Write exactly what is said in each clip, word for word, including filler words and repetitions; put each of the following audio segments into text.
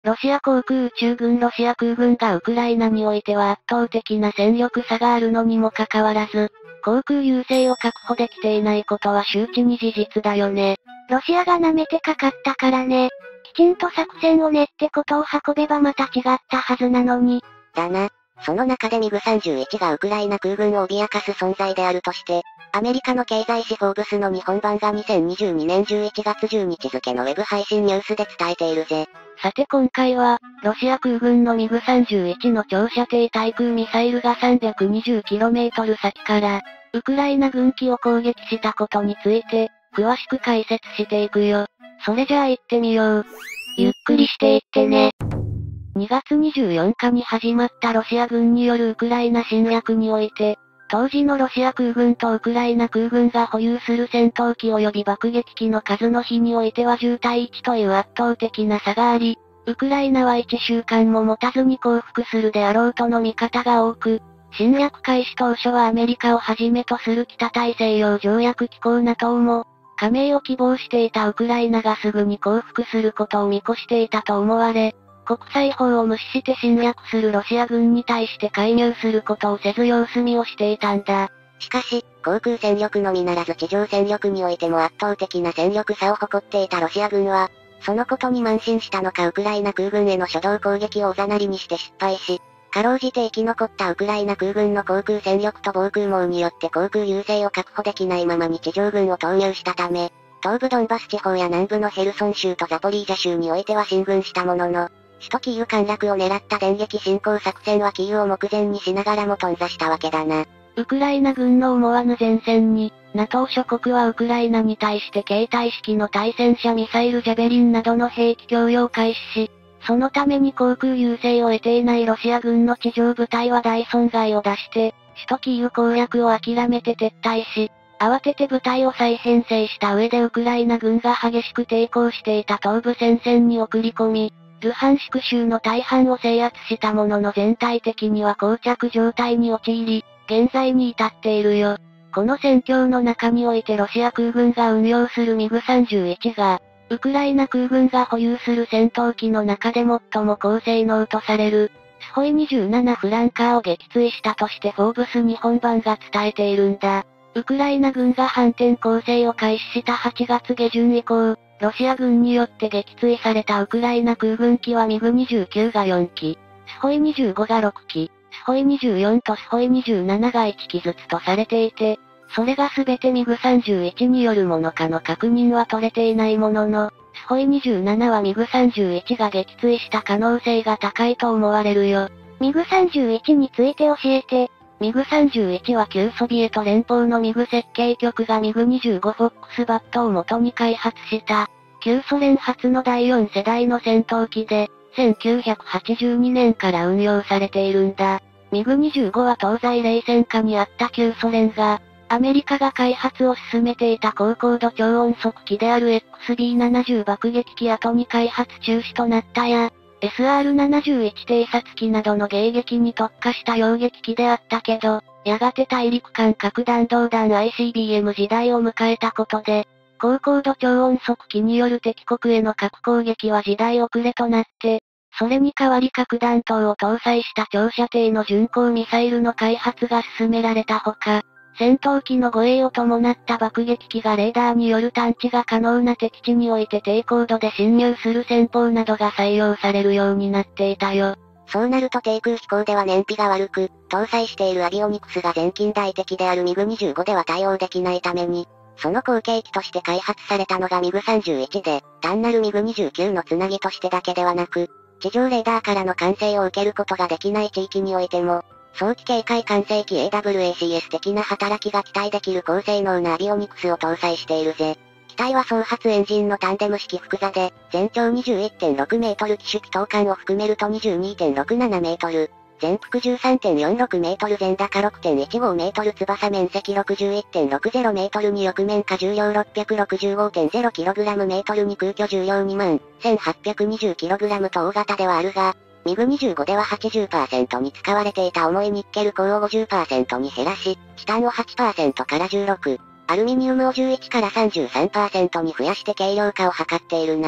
ロシア航空宇宙軍ロシア空軍がウクライナにおいては圧倒的な戦力差があるのにもかかわらず、航空優勢を確保できていないことは周知に事実だよね。 ロシアが舐めてかかったからね。きちんと作戦を練ってことを運べばまた違ったはずなのに。 だな。その中でミグさんじゅういちがウクライナ空軍を脅かす存在であるとして、アメリカの経済誌フォーブスの日本版がにせんにじゅうにねんじゅういちがつじゅうにち付のウェブ配信ニュースで伝えているぜ。 さて今回は、ロシア空軍のミグさんじゅういちの長射程対空ミサイルが さんびゃくにじゅうキロメートル 先から、ウクライナ軍機を攻撃したことについて、詳しく解説していくよ。それじゃあ行ってみよう。 ゆっくりしていってね。 にがつにじゅうよっかに始まったロシア軍によるウクライナ侵略において、当時のロシア空軍とウクライナ空軍が保有する戦闘機及び爆撃機の数の比においてはじゅうたいいちという圧倒的な差があり、ウクライナはいっしゅうかんも持たずに降伏するであろうとの見方が多く、侵略開始当初はアメリカをはじめとする北大西洋条約機構 ナトー も、加盟を希望していたウクライナがすぐに降伏することを見越していたと思われ、国際法を無視して侵略するロシア軍に対して介入することをせず様子見をしていたんだ。 しかし、航空戦力のみならず地上戦力においても圧倒的な戦力差を誇っていたロシア軍は、そのことに慢心したのかウクライナ空軍への初動攻撃をおざなりにして失敗し、かろうじて生き残ったウクライナ空軍の航空戦力と防空網によって航空優勢を確保できないままに地上軍を投入したため、東部ドンバス地方や南部のヘルソン州とザポリージャ州においては進軍したものの、首都キーウ陥落を狙った電撃侵攻作戦はキーウを目前にしながらも頓挫したわけだな。 ウクライナ軍の思わぬ前線に、ナトー 諸国はウクライナに対して携帯式の対戦車ミサイルジャベリンなどの兵器供与を開始し、そのために航空優勢を得ていないロシア軍の地上部隊は大損害を出して、首都キーウ攻略を諦めて撤退し、慌てて部隊を再編成した上でウクライナ軍が激しく抵抗していた東部戦線に送り込み、ルハンシク州の大半を制圧したものの全体的には膠着状態に陥り、現在に至っているよ。この戦況の中においてロシア空軍が運用するミグさんじゅういちが、ウクライナ空軍が保有する戦闘機の中で最も高性能とされる、スホイにじゅうななフランカーを撃墜したとしてフォーブス日本版が伝えているんだ。ウクライナ軍が反転攻勢を開始したはちがつげじゅん以降、ロシア軍によって撃墜されたウクライナ空軍機はミグにじゅうきゅうがよんき、スホイにじゅうごがろくき、スホイにじゅうよんとスホイにじゅうなながいっきずつとされていて、それがすべてミグさんじゅういちによるものかの確認は取れていないものの、スホイにじゅうななはミグさんじゅういちが撃墜した可能性が高いと思われるよ。 ミグさんじゅういちについて教えて。 ミグさんじゅういちは旧ソビエト連邦のミグ設計局がミグにじゅうごフォックスバットを元に開発した、旧ソ連初のだいよん世代の戦闘機で、せんきゅうひゃくはちじゅうにねんから運用されているんだ。ミグにじゅうごは東西冷戦下にあった旧ソ連が、アメリカが開発を進めていた高高度超音速機である エックスビーななじゅう 爆撃機後に開発中止となったや、エスアールななじゅういち 偵察機などの迎撃に特化した揚撃機であったけど、やがて大陸間核弾道弾 アイシービーエム 時代を迎えたことで、高高度超音速機による敵国への核攻撃は時代遅れとなって、それに代わり核弾頭を搭載した長射程の巡航ミサイルの開発が進められたほか、戦闘機の護衛を伴った爆撃機がレーダーによる探知が可能な敵地において低高度で侵入する戦法などが採用されるようになっていたよ。 そうなると低空飛行では燃費が悪く、搭載しているアビオニクスが全近代的であるミグにじゅうごでは対応できないために、その後継機として開発されたのがミグさんじゅういちで、単なるミグにじゅうきゅうのつなぎとしてだけではなく、地上レーダーからの管制を受けることができない地域においても、早期警戒管制機 エーダブリューエーシーエス 的な働きが期待できる高性能なアビオニクスを搭載しているぜ。機体は双発エンジンのタンデム式複座で、全長 にじゅういってんろくメートル機種機頭間を含めると にじゅうにてんろくななメートル。全幅 じゅうさんてんよんろくメートル全高 ろくてんいちごメートル翼面積 ろくじゅういってんろくゼロメートルに翼面荷重量 ろっぴゃくろくじゅうごてんゼロキログラム メートルに空虚重量 にまんせんはっぴゃくにじゅうキログラム と大型ではあるが、ミグにじゅうごでは はちじゅっパーセント に使われていた重いニッケル鋼を ごじゅっパーセント に減らし、チタンを はちパーセント からじゅうろく、アルミニウムをじゅういちから さんじゅうさんパーセント に増やして軽量化を図っているな。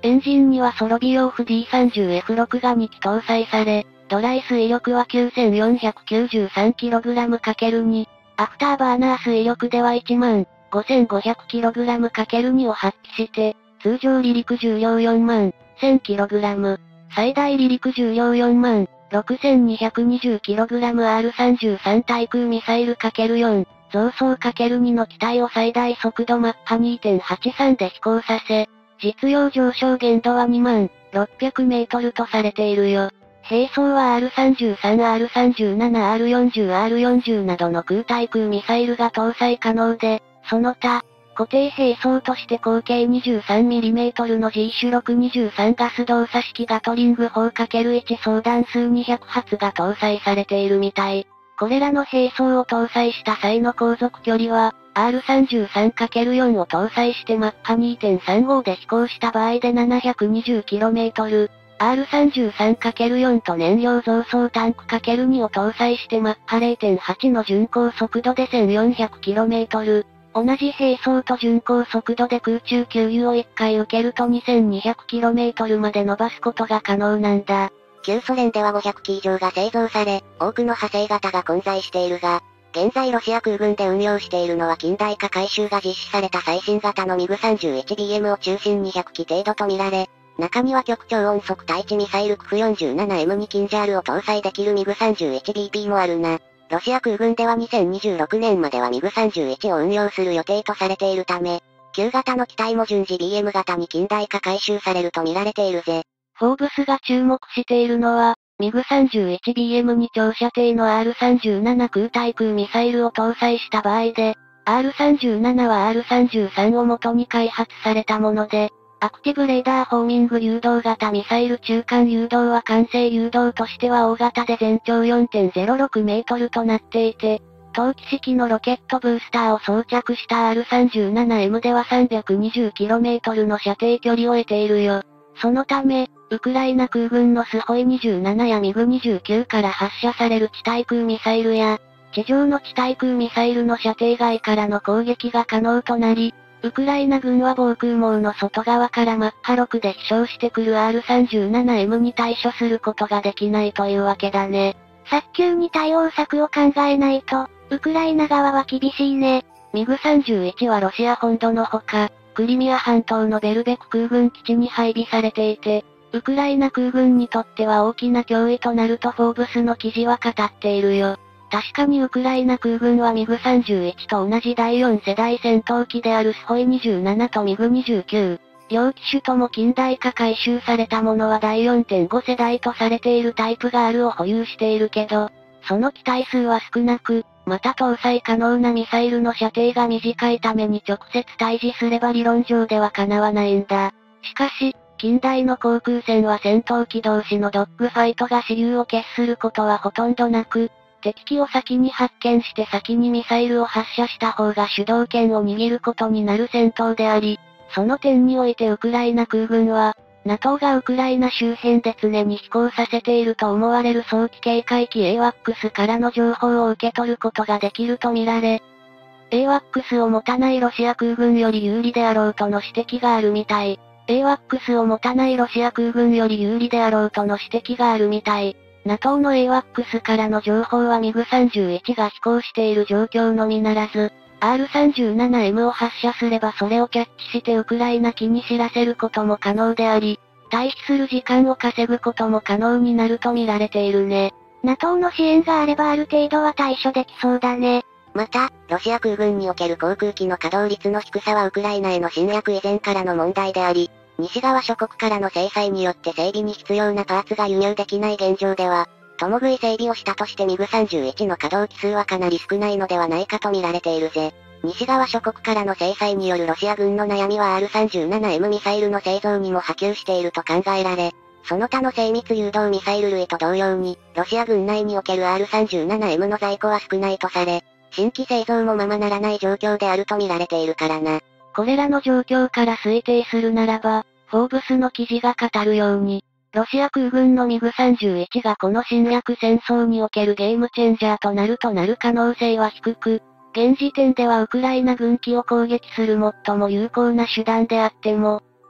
エンジンにはソロビヨーフ ディーさんじゅうエフろく がにき搭載され、ドライ推力は きゅうせんよんひゃくきゅうじゅうさんキログラムかけるに、アフターバーナー推力ではいちまんごせんごひゃくキログラムかけるに を発揮して、通常離陸重量よんまんせんキログラム、最大離陸重量よんまんろくせんにひゃくにじゅうキログラムアールさんじゅうさん 対空ミサイル ×よん、増装 ×に の機体を最大速度マッハ にてんはちさん で飛行させ、実用上昇限度はにまんろっぴゃくメートルとされているよ。兵装は アールさんじゅうさん、アールさんじゅうなな、アールよんじゅう、アールよんじゅう などの空対空ミサイルが搭載可能で、その他、固定兵装として口径 にじゅうさんミリメートル の ジーシュろくにじゅうさん ガス動作式ガトリング砲 ×いち 装弾数にひゃくはつが搭載されているみたい。これらの兵装を搭載した際の航続距離は、アールさんじゅうさんかけるよん を搭載してマッハ にてんさんご で飛行した場合で ななひゃくにじゅうキロメートル、アールさんじゅうさんかけるよん と燃料増装タンク ×に を搭載してマッハ れいてんはち の巡航速度で せんよんひゃくキロメートル、同じ兵装と巡航速度で空中給油をいっかい受けると にせんにひゃくキロメートル まで伸ばすことが可能なんだ。 旧ソ連ではごひゃくき以上が製造され、多くの派生型が混在しているが、現在ロシア空軍で運用しているのは近代化改修が実施された最新型のミグ さんじゅういちビーエム を中心にひゃくき程度とみられ、中には極超音速対地ミサイルクフ よんじゅうななエムに キンジャールを搭載できるミグ さんじゅういちビーピー もあるな。ロシア空軍ではにせんにじゅうろくねんまではミグ さんじゅういちを運用する予定とされているため、旧型の機体も順次 ビーエム 型に近代化改修されると見られているぜ。 フォーブスが注目しているのは、ミグ さんじゅういちビーエム に長射程の アールさんじゅうなな 空対空ミサイルを搭載した場合で、アールさんじゅうなな は アールさんじゅうさん を元に開発されたもので、アクティブレーダーホーミング誘導型ミサイル中間誘導は完成誘導としては大型で全長 よんてんゼロろくメートルとなっていて、投機式のロケットブースターを装着した アールさんじゅうななエム では さんびゃくにじゅうキロメートル の射程距離を得ているよ。そのため、ウクライナ空軍のスホイにじゅうななやミグにじゅうきゅうから発射される地対空ミサイルや、地上の地対空ミサイルの射程外からの攻撃が可能となり、ウクライナ軍は防空網の外側からマッハろくで飛翔してくる アールさんじゅうななエム に対処することができないというわけだね。 早急に対応策を考えないと、ウクライナ側は厳しいね。 ミグさんじゅういちはロシア本土のほか、クリミア半島のベルベク空軍基地に配備されていて、ウクライナ空軍にとっては大きな脅威となるとフォーブスの記事は語っているよ。確かにウクライナ空軍はミグさんじゅういちと同じだいよん世代戦闘機であるスホイにじゅうななとミグにじゅうきゅう。両機種とも近代化改修されたものはだい よんてんご 世代とされているタイプがあるを保有しているけど、その機体数は少なく、また搭載可能なミサイルの射程が短いために直接対峙すれば理論上では叶わないんだ。しかし、近代の航空戦は戦闘機同士のドッグファイトが主流を決することはほとんどなく、敵機を先に発見して先にミサイルを発射した方が主導権を握ることになる戦闘であり、その点においてウクライナ空軍は、ナトー がウクライナ周辺で常に飛行させていると思われる早期警戒機 エーワックス からの情報を受け取ることができるとみられ、エーワックス を持たないロシア空軍より有利であろうとの指摘があるみたい。エーワックス を持たないロシア空軍より有利であろうとの指摘があるみたい。ナトー の エーワックス からの情報はミグさんじゅういちが飛行している状況のみならず、アールさんじゅうななエム を発射すればそれをキャッチしてウクライナ機に知らせることも可能であり、退避する時間を稼ぐことも可能になると見られているね。 ナトー の支援があればある程度は対処できそうだね。 また、ロシア空軍における航空機の稼働率の低さはウクライナへの侵略以前からの問題であり、西側諸国からの制裁によって整備に必要なパーツが輸入できない現状では、共食い整備をしたとしてミグさんじゅういちの稼働機数はかなり少ないのではないかと見られているぜ。西側諸国からの制裁によるロシア軍の悩みは アールさんじゅうななエム ミサイルの製造にも波及していると考えられ、その他の精密誘導ミサイル類と同様に、ロシア軍内における アールさんじゅうななエム の在庫は少ないとされ、新規製造もままならない状況であると見られているからな。 これらの状況から推定するならば、フォーブスの記事が語るように、ロシア空軍のミグさんじゅういちがこの侵略戦争におけるゲームチェンジャーとなるとなる可能性は低く、現時点ではウクライナ軍機を攻撃する最も有効な手段であっても、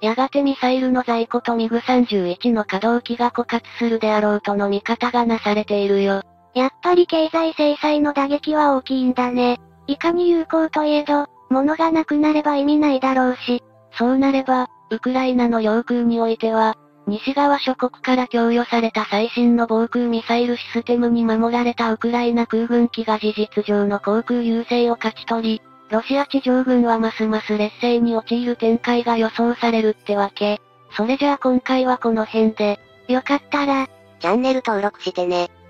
やがてミサイルの在庫とミグさんじゅういちの稼働機が枯渇するであろうとの見方がなされているよ。 やっぱり経済制裁の打撃は大きいんだね。いかに有効といえど、物がなくなれば意味ないだろうし。 そうなれば、ウクライナの領空においては、西側諸国から供与された最新の防空ミサイルシステムに守られたウクライナ空軍機が事実上の航空優勢を勝ち取り、ロシア地上軍はますます劣勢に陥る展開が予想されるってわけ。それじゃあ今回はこの辺で。 よかったら、 チャンネル登録してね。